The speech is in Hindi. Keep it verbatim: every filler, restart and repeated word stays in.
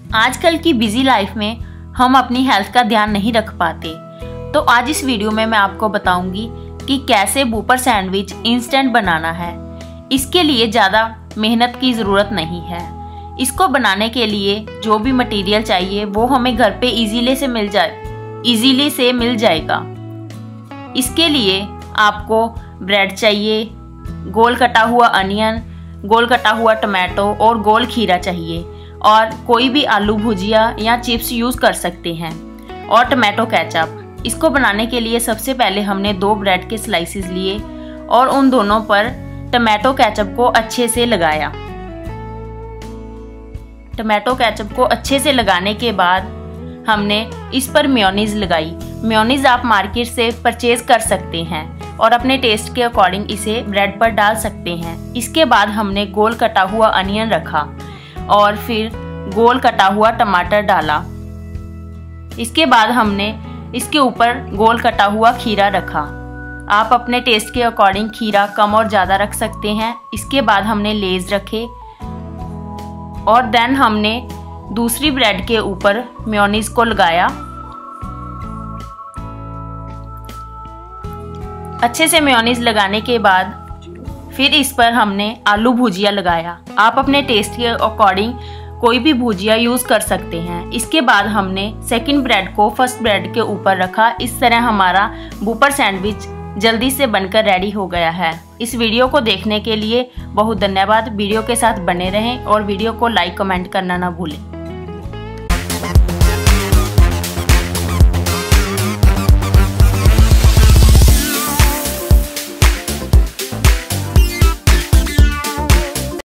आजकल की बिजी लाइफ में हम अपनी हेल्थ का ध्यान नहीं रख पाते, तो आज इस वीडियो में मैं आपको बताऊंगी कि कैसे वूपर सैंडविच इंस्टेंट बनाना है। इसके लिए ज़्यादा मेहनत की ज़रूरत नहीं है। इसको बनाने के लिए जो भी मटेरियल चाहिए वो हमें घर पे इजीली से मिल जाए इजीली से मिल जाएगा। इसके लिए आपको ब्रेड चाहिए, गोल कटा हुआ अनियन, गोल कटा हुआ टमाटो और गोल खीरा चाहिए, और कोई भी आलू भुजिया या चिप्स यूज़ कर सकते हैं, और टमाटो केचप। इसको बनाने के लिए सबसे पहले हमने दो ब्रेड के स्लाइसेस लिए और उन दोनों पर टमाटो केचप को अच्छे से लगाया। टमाटो केचप को अच्छे से लगाने के बाद हमने इस पर मेयोनीज लगाई। मेयोनीज आप मार्केट से परचेज कर सकते हैं और अपने टेस्ट के अकॉर्डिंग इसे ब्रेड पर डाल सकते हैं। इसके बाद हमने गोल कटा हुआ अनियन रखा और फिर गोल कटा हुआ टमाटर डाला। इसके बाद हमने इसके ऊपर गोल कटा हुआ खीरा रखा। आप अपने टेस्ट के अकॉर्डिंग खीरा कम और ज़्यादा रख सकते हैं। इसके बाद हमने लेज रखे और देन हमने दूसरी ब्रेड के ऊपर मेयोनीज को लगाया। अच्छे से मेयोनीज लगाने के बाद फिर इस पर हमने आलू भुजिया लगाया। आप अपने टेस्ट के अकॉर्डिंग कोई भी भुजिया यूज़ कर सकते हैं। इसके बाद हमने सेकंड ब्रेड को फर्स्ट ब्रेड के ऊपर रखा। इस तरह हमारा वूपर सैंडविच जल्दी से बनकर रेडी हो गया है। इस वीडियो को देखने के लिए बहुत धन्यवाद। वीडियो के साथ बने रहें और वीडियो को लाइक कमेंट करना ना भूलें।